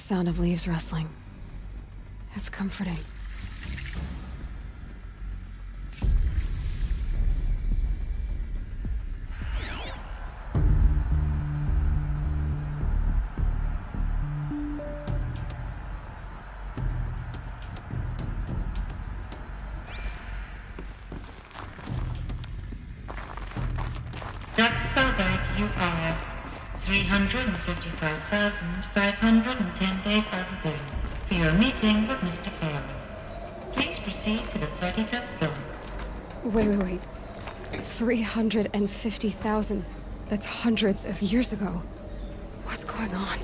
sound of leaves rustling. It's comforting. Dr. Solberg, you are 355,510 days overdue for your meeting with Mr. Farmer. Please proceed to the 35th floor. Wait. 350,000. That's hundreds of years ago. What's going on?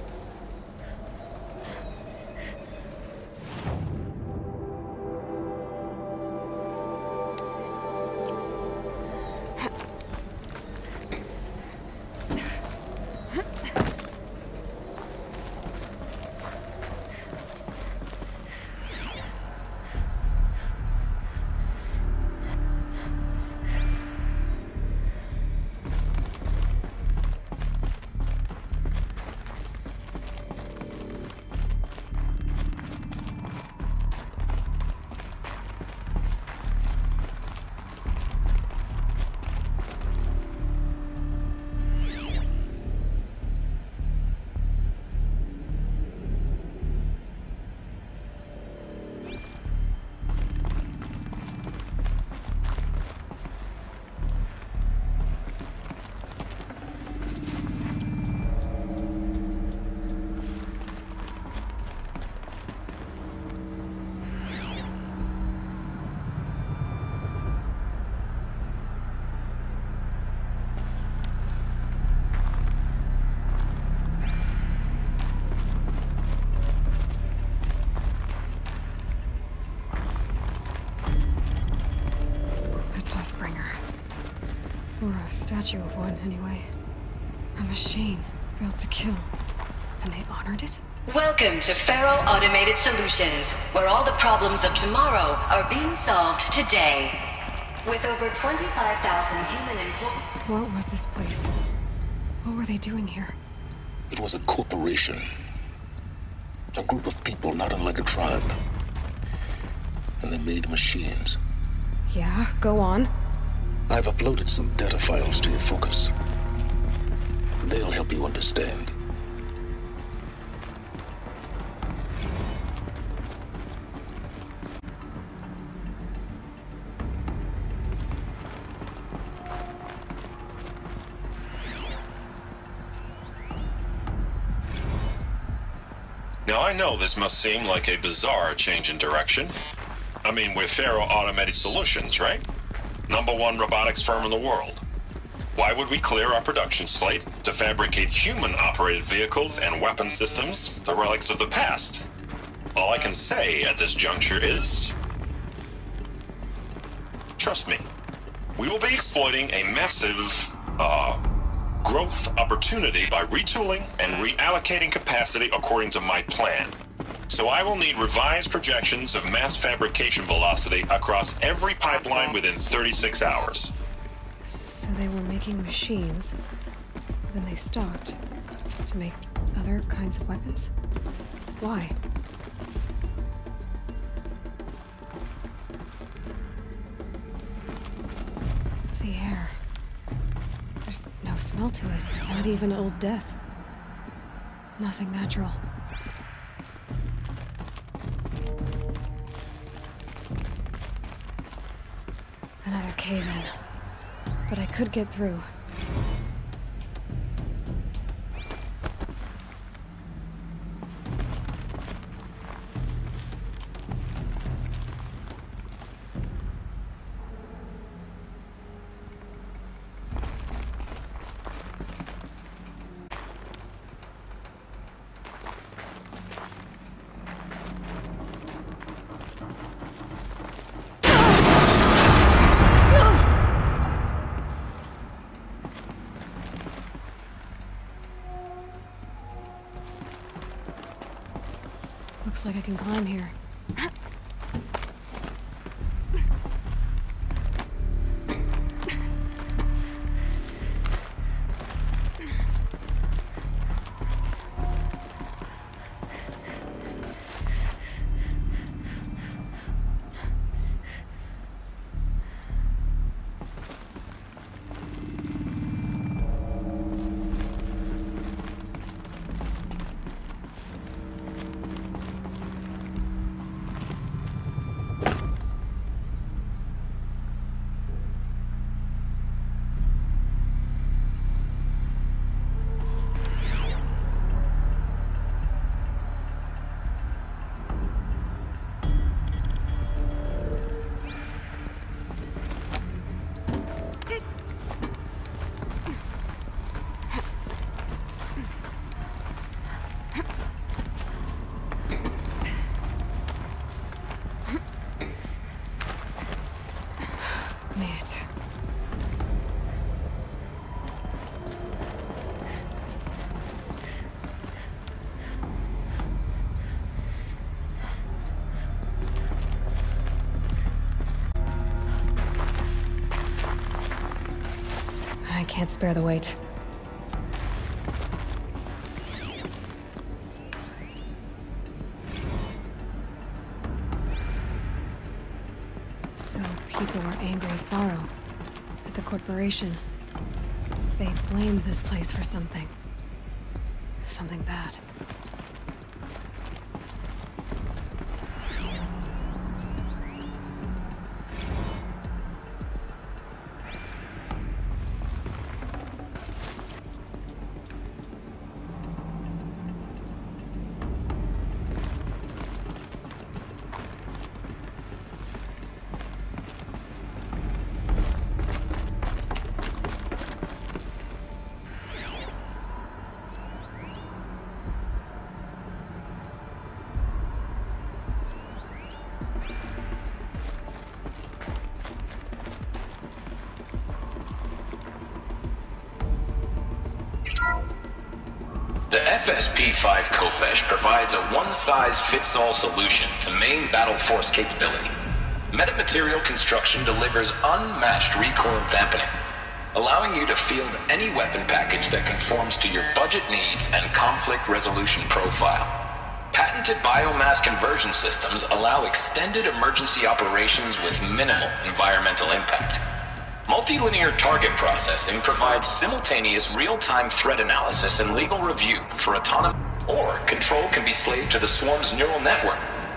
Or a statue of one, anyway. A machine built to kill. And they honored it? Welcome to Faro Automated Solutions, where all the problems of tomorrow are being solved today. With over 25,000 human employees. What was this place? What were they doing here? It was a corporation. A group of people not unlike a tribe. And they made machines. Yeah, go on. I've uploaded some data files to your focus. They'll help you understand. Now I know this must seem like a bizarre change in direction. I mean, we're Faro Automated Solutions, right? #1 robotics firm in the world. Why would we clear our production slate to fabricate human-operated vehicles and weapon systems, the relics of the past? All I can say at this juncture is... trust me, we will be exploiting a massive, growth opportunity by retooling and reallocating capacity according to my plan. So I will need revised projections of mass fabrication velocity across every pipeline within 36 hours. So they were making machines, then they stopped to make other kinds of weapons? Why? The air. There's no smell to it, not even old death. Nothing natural. Another cave-in. But I could get through. Looks like I can climb here. I can't spare the weight. So people were angry at Faro, at the corporation. They blamed this place for something. Something bad. The FSP-5 Kopesh provides a one-size-fits-all solution to main battle force capability. Metamaterial construction delivers unmatched recoil dampening, allowing you to field any weapon package that conforms to your budget needs and conflict resolution profile. Patented biomass conversion systems allow extended emergency operations with minimal environmental impact. Multilinear target processing provides simultaneous real-time threat analysis and legal review for autonomy, or control can be slaved to the swarm's neural network.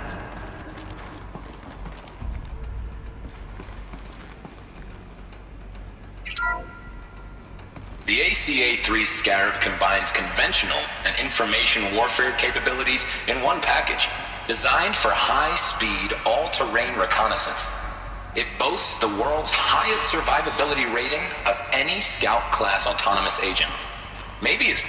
The ACA-3 Scarab combines conventional and information warfare capabilities in one package, designed for high-speed, all-terrain reconnaissance. It boasts the world's highest survivability rating of any Scout-class autonomous agent. Maybe it's...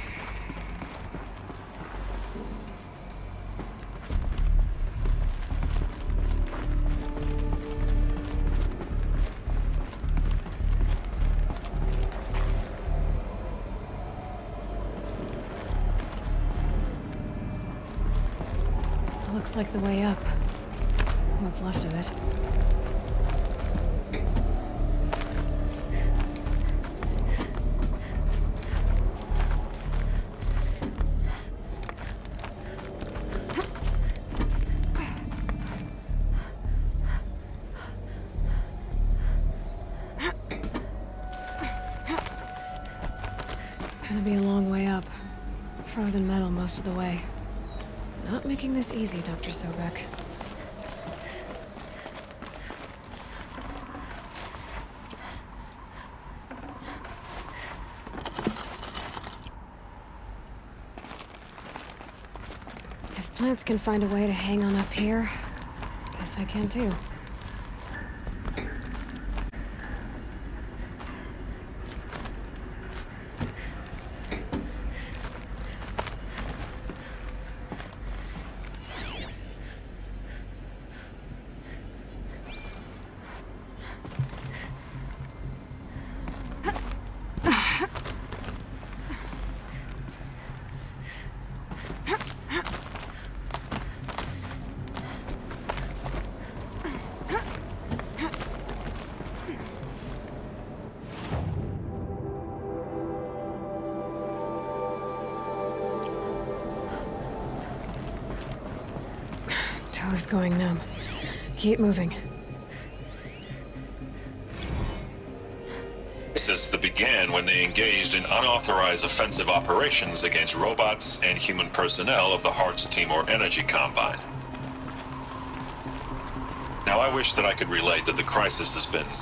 Looks like the way up. What's left of it. Gonna be a long way up. Frozen metal most of the way. Not making this easy, Dr. Sobek. If plants can find a way to hang on up here, guess I can too. Toes going numb. Keep moving. Crisis that began when they engaged in unauthorized offensive operations against robots and human personnel of the Hearts Timor Energy Combine. Now, I wish that I could relate that the crisis has been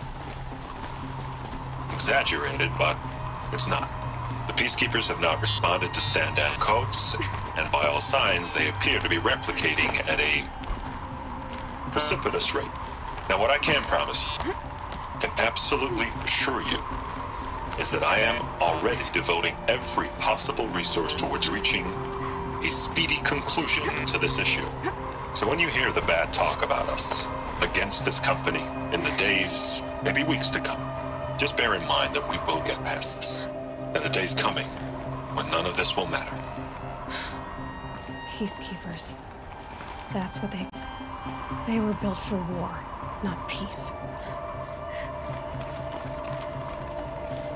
exaggerated, but it's not. The Peacekeepers have not responded to stand-down codes, and by all signs, they appear to be replicating at a precipitous rate. Now, what I can promise you, can absolutely assure you, is that I am already devoting every possible resource towards reaching a speedy conclusion to this issue. So when you hear the bad talk about us against this company in the days, maybe weeks to come, just bear in mind that we will get past this. That a day's coming when none of this will matter. Peacekeepers. That's what they were built for war, not peace.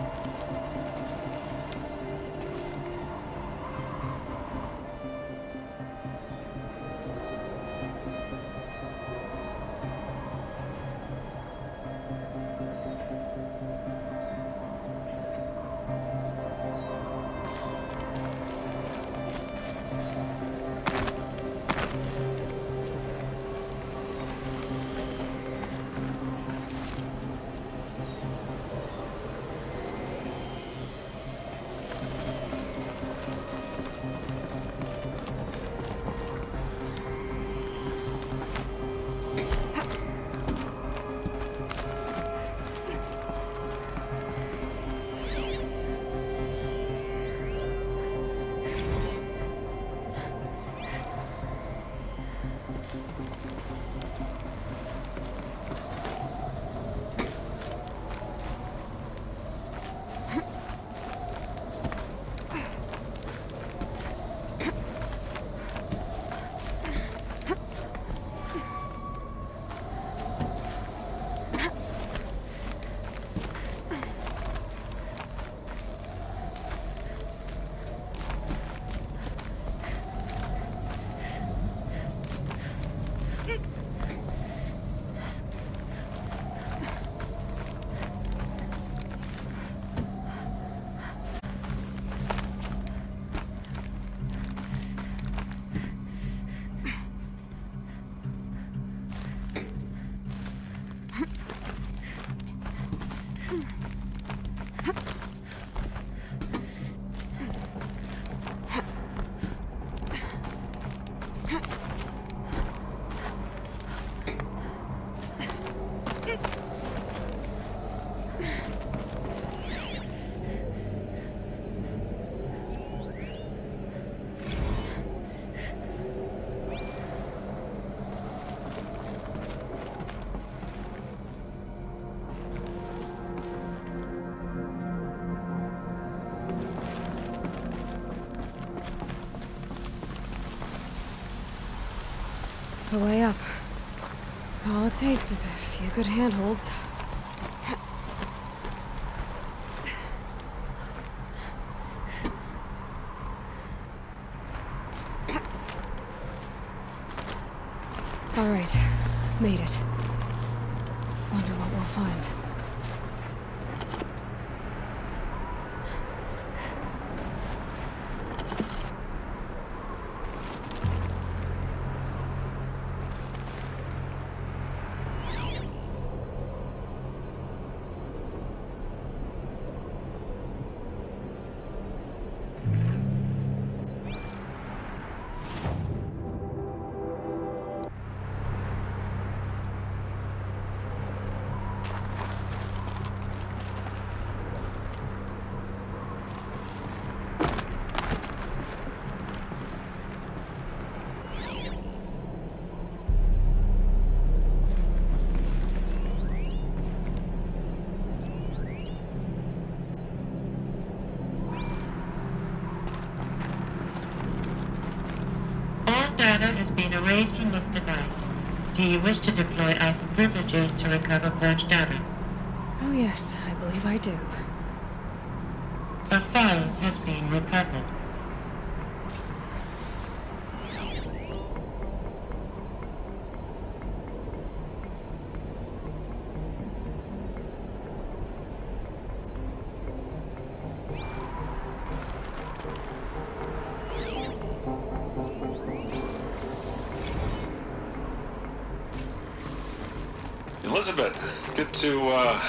the way up. All it takes is a few good handholds. All right, made it. Wonder what we'll find. Data has been erased from this device. Do you wish to deploy Alpha privileges to recover purged data? Oh yes, I believe I do. A file has been recovered. Elizabeth, good to,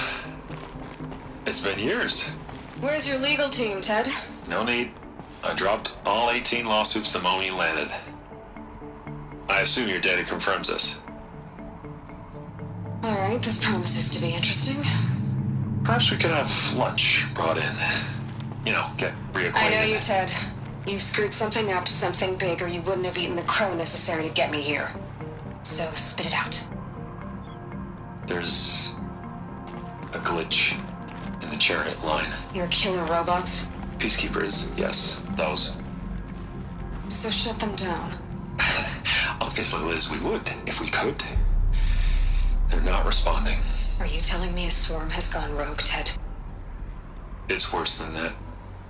it's been years. Where's your legal team, Ted? No need. I dropped all 18 lawsuits the moment you landed. I assume your data confirms this. Alright, this promises to be interesting. Perhaps we could have lunch brought in. You know, get reacquainted. I know you, Ted. You screwed something up, something big, or you wouldn't have eaten the crow necessary to get me here. So, spit it out. There's a glitch in the chariot line. Your killer robots? Peacekeepers, yes, those. So shut them down. Obviously, Liz, we would, if we could. They're not responding. Are you telling me a swarm has gone rogue, Ted? It's worse than that.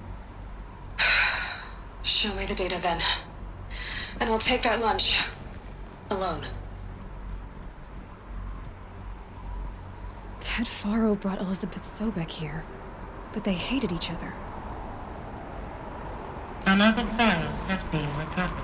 Show me the data then. And I'll take that lunch. Alone. Ted Faro brought Elizabeth Sobek here, but they hated each other. Another file has been recovered.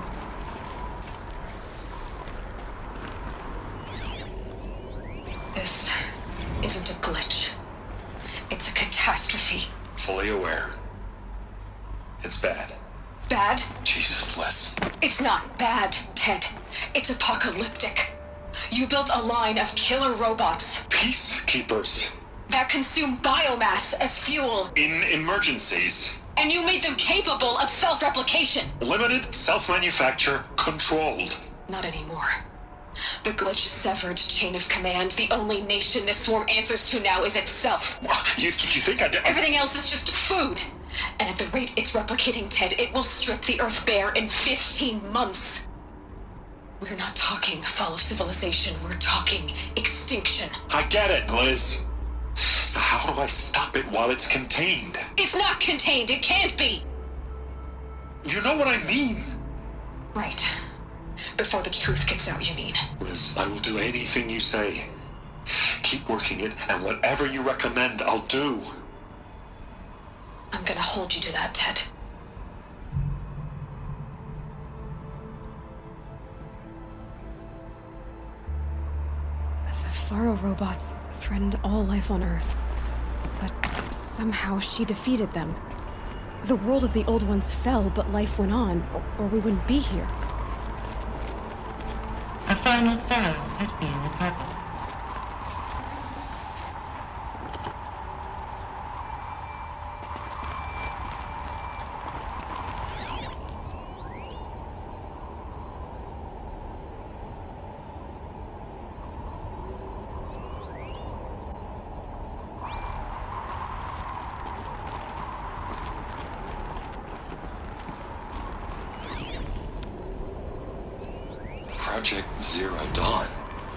This isn't a glitch. It's a catastrophe. Fully aware. It's bad. Bad? Jesus, Liz. It's not bad, Ted. It's apocalyptic. You built a line of killer robots Peacekeepers. that consume biomass as fuel, In emergencies. and you made them capable of self-replication. Limited, self-manufacture, controlled. Not anymore. The glitch severed chain of command. The only nation this swarm answers to now is itself. You think I did? Everything else is just food. And at the rate it's replicating, Ted, it will strip the Earth bare in 15 months. We're not talking fall of civilization. We're talking extinction. I get it, Liz. So how do I stop it while it's contained? It's not contained. It can't be. You know what I mean. Right. Before the truth gets out, you mean? Liz, I will do anything you say. Keep working it, and whatever you recommend, I'll do. I'm gonna hold you to that, Ted. The Faro robots threatened all life on Earth, but somehow she defeated them. The world of the old ones fell, but life went on, or we wouldn't be here. A final file has been recovered. Project Zero Dawn.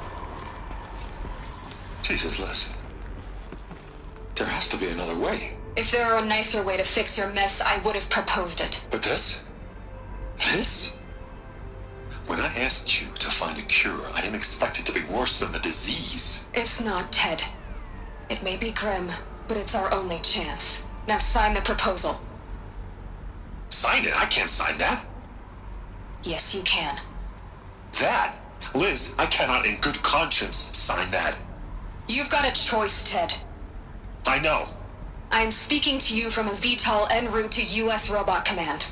Jesus, Liz. There has to be another way. If there were a nicer way to fix your mess, I would have proposed it. But this? This? When I asked you to find a cure, I didn't expect it to be worse than the disease. It's not, Ted. It may be grim, but it's our only chance. Now sign the proposal. Sign it? I can't sign that. Yes, you can. That? Liz, I cannot in good conscience sign that. You've got a choice, Ted. I know. I'm speaking to you from a VTOL en route to U.S. Robot Command.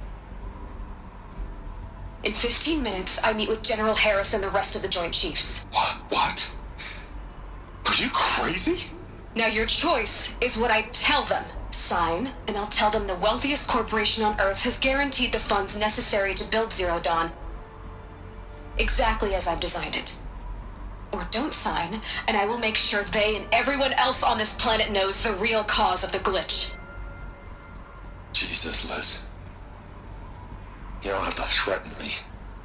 In 15 minutes, I meet with General Harris and the rest of the Joint Chiefs. What? Are you crazy? Now your choice is what I tell them. Sign, and I'll tell them the wealthiest corporation on Earth has guaranteed the funds necessary to build Zero Dawn. Exactly as I've designed it. Or don't sign, and I will make sure they and everyone else on this planet knows the real cause of the glitch. Jesus, Liz. You don't have to threaten me.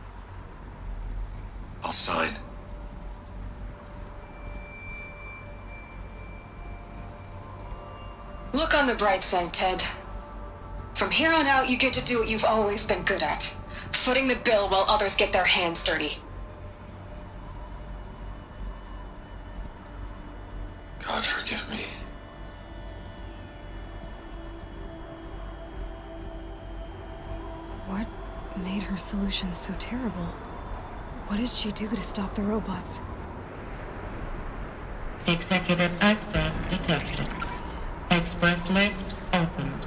I'll sign. Look on the bright side, Ted. From here on out, you get to do what you've always been good at. Footing the bill while others get their hands dirty. God forgive me. What made her solution so terrible? What did she do to stop the robots? Executive access detected. Express lift opened.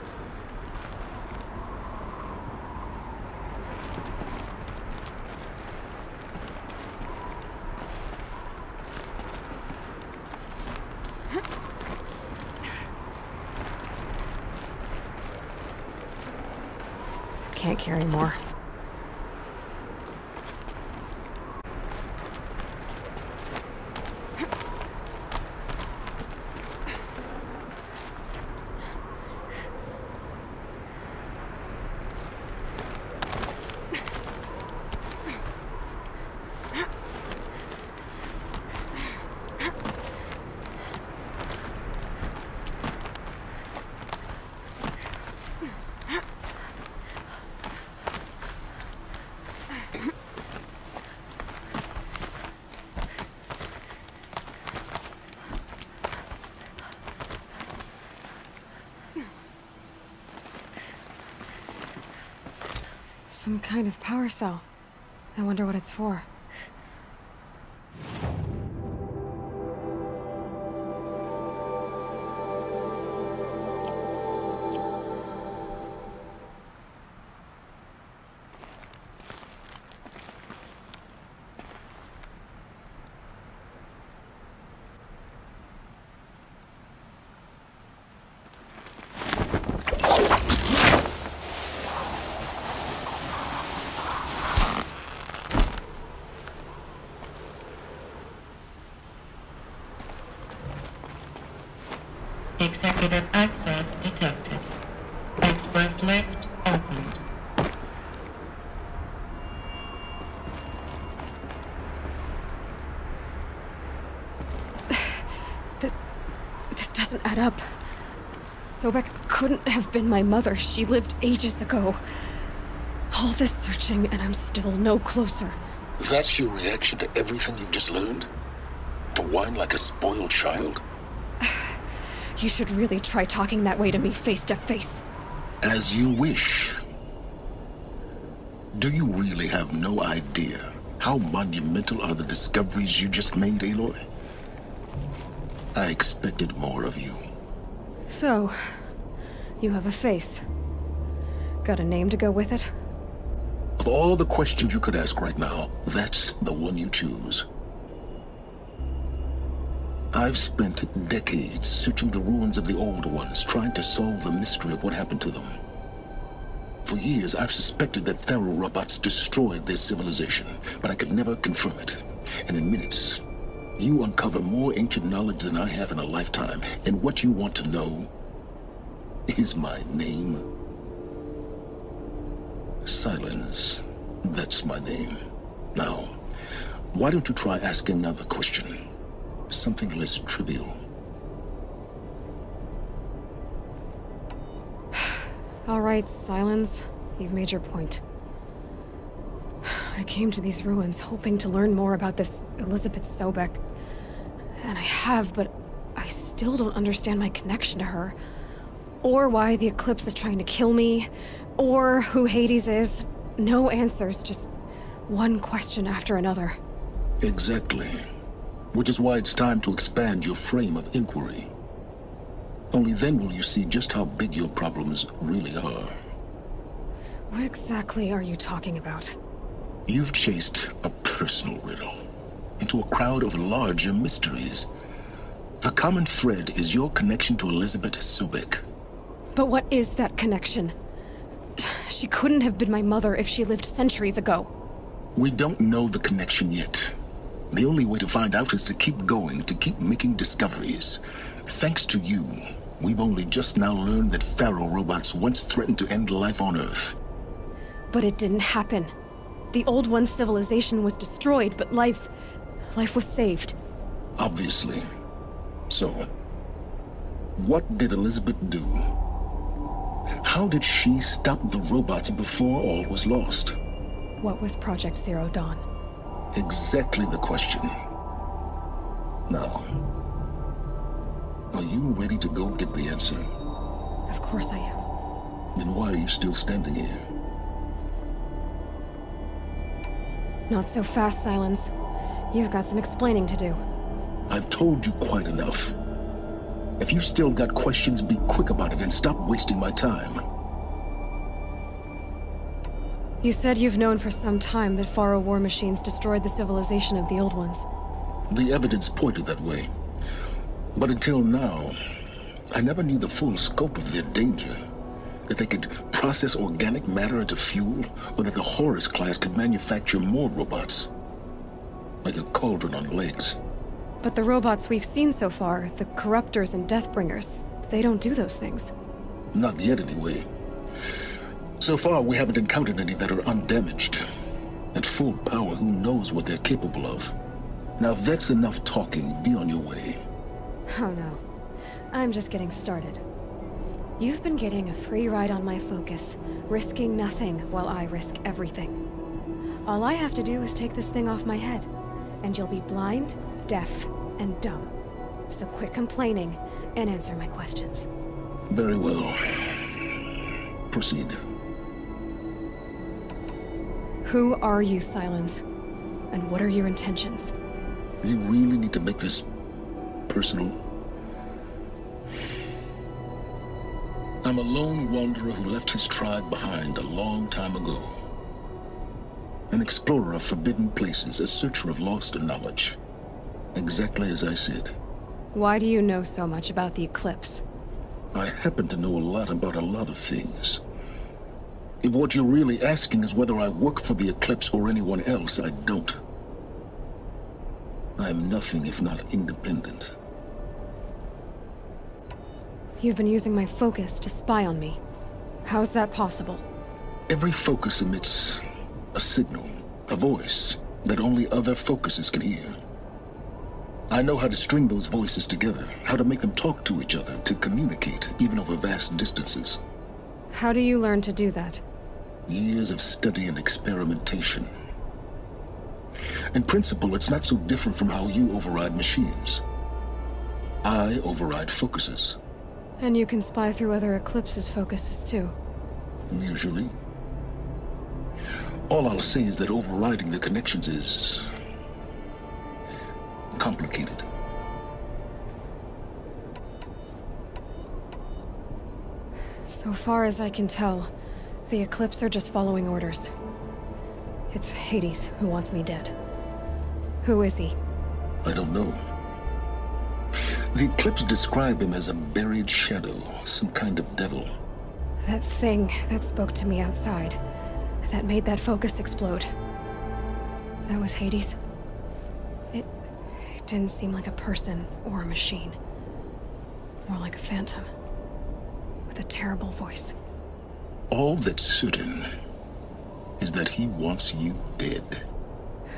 Can't carry more. Some kind of power cell. I wonder what it's for. Executive access detected. Express lift opened. This doesn't add up. Sobek couldn't have been my mother. She lived ages ago. All this searching, and I'm still no closer. That's your reaction to everything you've just learned? To whine like a spoiled child? You should really try talking that way to me face to face. As you wish. Do you really have no idea how monumental are the discoveries you just made, Aloy? I expected more of you. So, you have a face. Got a name to go with it? Of all the questions you could ask right now, that's the one you choose. I've spent decades searching the ruins of the old ones, trying to solve the mystery of what happened to them. For years, I've suspected that Thero robots destroyed their civilization, but I could never confirm it. And in minutes, you uncover more ancient knowledge than I have in a lifetime, and what you want to know is my name. Sylens, that's my name. Now, why don't you try asking another question? Something less trivial. All right, Sylens. You've made your point. I came to these ruins hoping to learn more about this Elizabeth Sobek. And I have, but I still don't understand my connection to her. Or why the Eclipse is trying to kill me. Or who Hades is. No answers, just one question after another. Exactly. Which is why it's time to expand your frame of inquiry. Only then will you see just how big your problems really are. What exactly are you talking about? You've chased a personal riddle into a crowd of larger mysteries. The common thread is your connection to Elizabeth Sobek. But what is that connection? She couldn't have been my mother if she lived centuries ago. We don't know the connection yet. The only way to find out is to keep going, to keep making discoveries. Thanks to you, we've only just now learned that Pharaoh robots once threatened to end life on Earth. But it didn't happen. The Old One's civilization was destroyed, but life was saved. Obviously. So, what did Elizabeth do? How did she stop the robots before all was lost? What was Project Zero Dawn? Exactly the question. Now, are you ready to go get the answer? Of course I am. Then why are you still standing here? Not so fast, Sylens. You've got some explaining to do. I've told you quite enough. If you still got questions, be quick about it and stop wasting my time. You said you've known for some time that Pharaoh war machines destroyed the civilization of the Old Ones. The evidence pointed that way. But until now, I never knew the full scope of their danger. That they could process organic matter into fuel, or that the Horus class could manufacture more robots. Like a cauldron on legs. But the robots we've seen so far, the Corruptors and Deathbringers, they don't do those things. Not yet, anyway. So far, we haven't encountered any that are undamaged. At full power, who knows what they're capable of? Now, if that's enough talking, be on your way. Oh no. I'm just getting started. You've been getting a free ride on my focus, risking nothing while I risk everything. All I have to do is take this thing off my head, and you'll be blind, deaf, and dumb. So quit complaining and answer my questions. Very well. Proceed. Who are you, Sylens? And what are your intentions? You really need to make this personal? I'm a lone wanderer who left his tribe behind a long time ago. An explorer of forbidden places, a searcher of lost knowledge. Exactly as I said. Why do you know so much about the Eclipse? I happen to know a lot about a lot of things. If what you're really asking is whether I work for the Eclipse or anyone else, I don't. I am nothing if not independent. You've been using my focus to spy on me. How's that possible? Every focus emits a signal, a voice, that only other focuses can hear. I know how to string those voices together, how to make them talk to each other, to communicate, even over vast distances. How do you learn to do that? Years of study and experimentation. In principle, it's not so different from how you override machines. I override focuses. And you can spy through other Eclipse's focuses too. Usually. All I'll say is that overriding the connections is complicated. So far as I can tell, the Eclipse are just following orders. It's Hades who wants me dead. Who is he? I don't know. The Eclipse describe him as a buried shadow, some kind of devil. That thing that spoke to me outside, that made that focus explode. That was Hades? It didn't seem like a person or a machine. More like a phantom. With a terrible voice. All that's certain is that he wants you dead.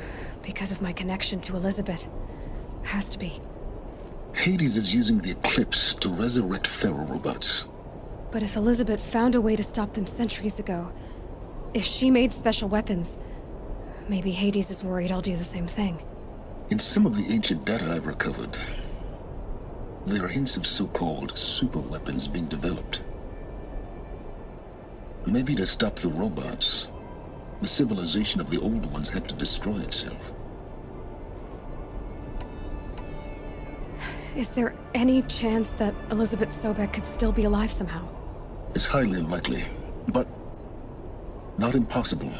Because of my connection to Elizabeth. Has to be. Hades is using the eclipse to resurrect feral robots. But if Elizabeth found a way to stop them centuries ago, if she made special weapons, maybe Hades is worried I'll do the same thing. In some of the ancient data I've recovered, there are hints of so-called super weapons being developed. Maybe to stop the robots, the civilization of the old ones had to destroy itself. Is there any chance that Elizabeth Sobek could still be alive somehow? It's highly unlikely, but not impossible.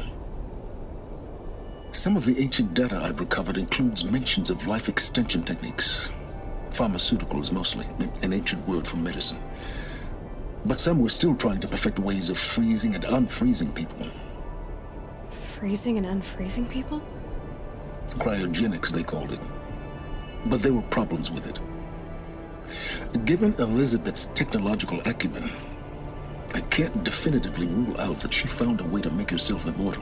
Some of the ancient data I've recovered includes mentions of life extension techniques. Pharmaceuticals mostly, an ancient word for medicine. But some were still trying to perfect ways of freezing and unfreezing people. Freezing and unfreezing people? Cryogenics, they called it. But there were problems with it. Given Elizabeth's technological acumen, I can't definitively rule out that she found a way to make herself immortal.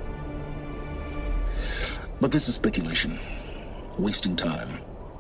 But this is speculation. Wasting time.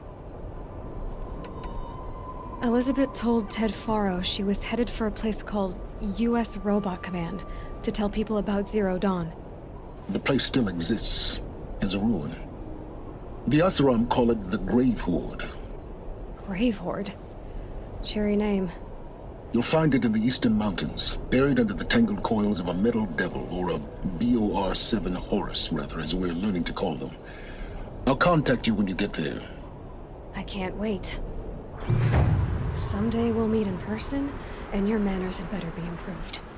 Elizabeth told Ted Faro she was headed for a place called U.S. Robot Command to tell people about Zero Dawn. The place still exists as a ruin. The Asuram call it the Grave Horde. Grave Horde? Cheery name. You'll find it in the Eastern Mountains, buried under the tangled coils of a metal devil, or a BOR-7 Horus, rather, as we're learning to call them. I'll contact you when you get there. I can't wait. Someday we'll meet in person, and your manners had better be improved.